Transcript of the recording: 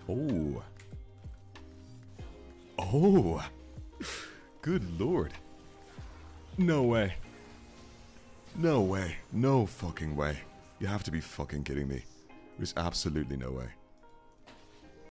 Oh. Oh. Good lord. No way. No way. No fucking way. You have to be fucking kidding me. There's absolutely no way.